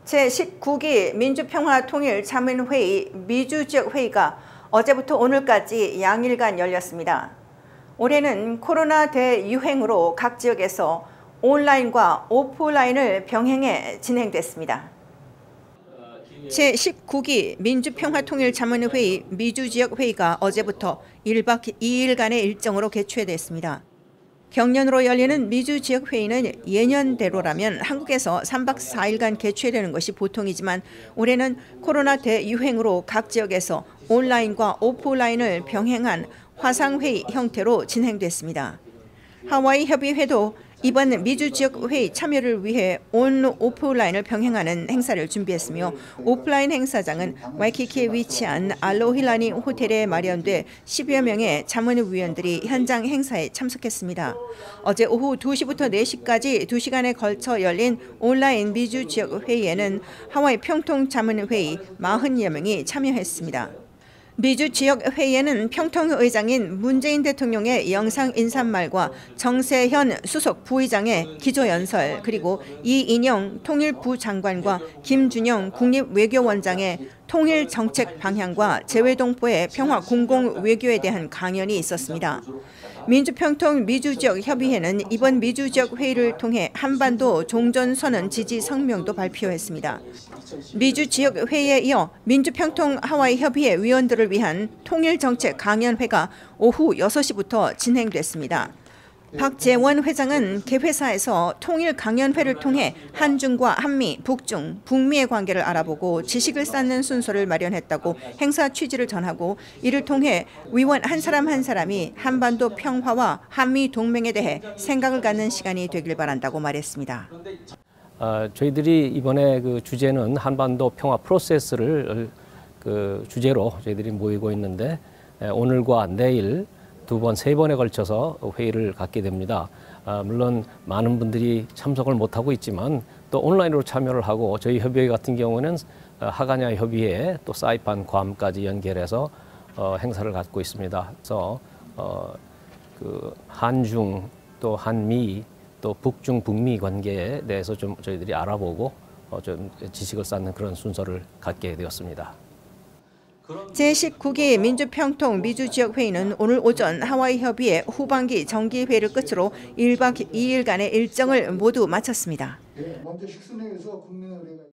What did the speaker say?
제19기 민주평화통일자문회의 미주지역회의가 어제부터 오늘까지 양일간 열렸습니다. 올해는 코로나 대유행으로 각 지역에서 온라인과 오프라인을 병행해 진행됐습니다. 제19기 민주평화통일자문회의 미주지역회의가 어제부터 1박 2일간의 일정으로 개최됐습니다. 경년으로 열리는 미주지역회의는 예년대로라면 한국에서 3박 4일간 개최되는 것이 보통이지만 올해는 코로나 대유행으로 각 지역에서 온라인과 오프라인을 병행한 화상회의 형태로 진행됐습니다. 하와이 협의회도 이번 미주지역회의 참여를 위해 온 오프라인을 병행하는 행사를 준비했으며 오프라인 행사장은 와이키키에 위치한 알로힐라니 호텔에 마련돼 10여 명의 자문위원들이 현장 행사에 참석했습니다. 어제 오후 2시부터 4시까지 2시간에 걸쳐 열린 온라인 미주지역회의에는 하와이 평통 자문회의 40여 명이 참여했습니다. 미주지역회의에는 평통 의장인 문재인 대통령의 영상 인사말과 정세현 수석 부의장의 기조연설, 그리고 이인영 통일부 장관과 김준영 국립외교원장의 통일 정책 방향과 재외동포의 평화 공공외교에 대한 강연이 있었습니다. 민주평통 미주지역협의회는 이번 미주지역회의를 통해 한반도 종전선언 지지 성명도 발표했습니다. 미주지역회의에 이어 민주평통 하와이협의회 위원들을 위한 통일정책 강연회가 오후 6시부터 진행됐습니다. 박재원 회장은 개회사에서 통일 강연회를 통해 한중과 한미, 북중, 북미의 관계를 알아보고 지식을 쌓는 순서를 마련했다고 행사 취지를 전하고 이를 통해 위원 한 사람이 한반도 평화와 한미 동맹에 대해 생각을 갖는 시간이 되길 바란다고 말했습니다. 저희들이 이번에 그 주제는 한반도 평화 프로세스를 그 주제로 저희들이 모이고 있는데 오늘과 내일 2번, 3번에 걸쳐서 회의를 갖게 됩니다. 물론 많은 분들이 참석을 못하고 있지만 또 온라인으로 참여를 하고 저희 협의회 같은 경우는 하가냐 협의회 또 사이판 괌까지 연결해서 행사를 갖고 있습니다. 그래서 그 한중 또 한미 또 북중 북미 관계에 대해서 좀 저희들이 알아보고 좀 지식을 쌓는 그런 순서를 갖게 되었습니다. 제19기 민주평통 미주지역회의는 오늘 오전 하와이협의회 후반기 정기회의를 끝으로 1박 2일간의 일정을 모두 마쳤습니다.